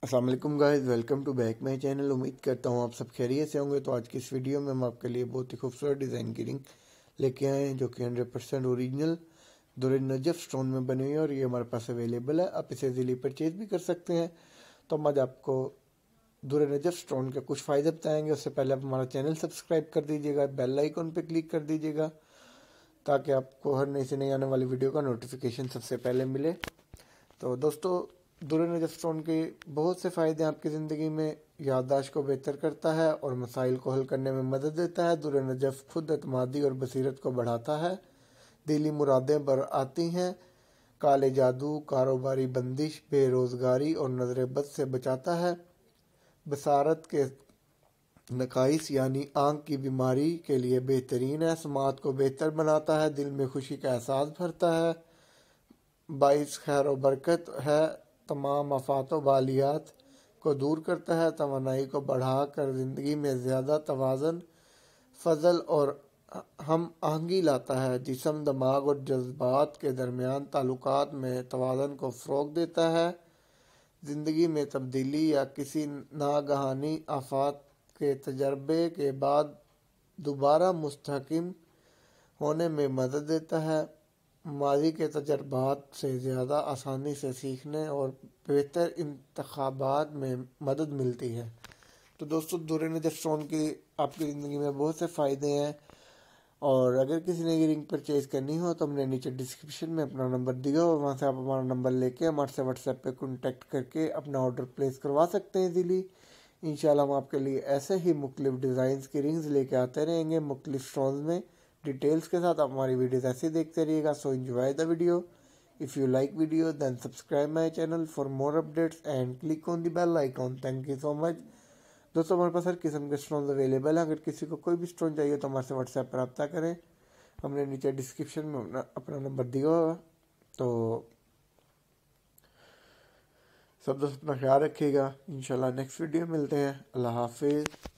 अस्सलाम वालेकुम guys, welcome to back my channel. उम्मीद करता हूँ आप सब खैरियत से होंगे। तो आज की इस वीडियो में हम आपके लिए बहुत ही खूबसूरत डिज़ाइन की रिंग लेके आए हैं जो कि 100% ओरिजिनल दुर नजफ स्टोन में बनी हुई है और ये हमारे पास अवेलेबल है। आप इसे इजीली परचेज भी कर सकते हैं। तो हम आज आपको दुर नजफ स्टोन के कुछ फ़ायदे बताएंगे। उससे पहले आप हमारा चैनल सब्सक्राइब कर दीजिएगा, बेल आइकन पर क्लिक कर दीजिएगा ताकि आपको हर नई से नई आने वाली वीडियो का नोटिफिकेशन सबसे पहले मिले। तो दोस्तों, दुर नजफ स्टोन के बहुत से फ़ायदे आपकी ज़िंदगी में याददाश्त को बेहतर करता है और मसाइल को हल करने में मदद देता है। दुर नजफ खुद एतमादी और बसीरत को बढ़ाता है, दिली मुरादें बर आती हैं, काले जादू, कारोबारी बंदिश, बेरोज़गारी और नज़र बद से बचाता है, बसारत के नकाइस यानी आँख की बीमारी के लिए बेहतरीन है, समात को बेहतर बनाता है, दिल में खुशी का एहसास भरता है, बाइस खैर व बरकत है, तमाम आफात व बालियात को दूर करता है, तवानाई को बढ़ा कर ज़िंदगी में ज़्यादा तवाज़न, फजल और हम आहंगी लाता है, जिस्म, दिमाग और जज्बात के दरमियान ताल्लुकात में तवाज़न को फ़रोग़ देता है, ज़िंदगी में तब्दीली या किसी नागहानी आफात के तजर्बे के बाद दोबारा मुस्तहकिम होने में मदद देता है, माजी के तजर्बात से ज़्यादा आसानी से सीखने और बेहतर इंतखाबात में मदद मिलती है। तो दोस्तों, दुर नजफ स्टोन की आपकी ज़िंदगी में बहुत से फ़ायदे हैं और अगर किसी ने ये रिंग परचेज़ करनी हो तो हमने नीचे डिस्क्रिप्शन में अपना नंबर दिया और वहाँ से आप हमारा नंबर लेके हमारे से व्हाट्सएप पे कॉन्टैक्ट करके अपना ऑर्डर प्लेस करवा सकते हैं इजीली। इंशाल्लाह हम आपके लिए ऐसे ही मुख्तलिफ डिज़ाइंस की रिंग्स लेके आते रहेंगे मुख्तलिफ स्टोन्स में डिटेल्स के साथ। आप हमारी वीडियोस ऐसे ही देखते रहिएगा। So enjoy the video. If you like video then subscribe my channel for more updates and click on the bell icon. Thank you so much. दोस्तों, हमारे पास हर किस्म के स्टोन्स अवेलेबल हैं। अगर किसी को कोई भी स्टोन चाहिए तो हमारे से व्हाट्सएप पर रब्ता करें। हमने नीचे डिस्क्रिप्शन में अपना नंबर दिया हुआ। तो सब दोस्त अपना ख्याल रखिएगा। इंशाल्लाह नेक्स्ट वीडियो मिलते हैं। अल्लाह हाफिज़।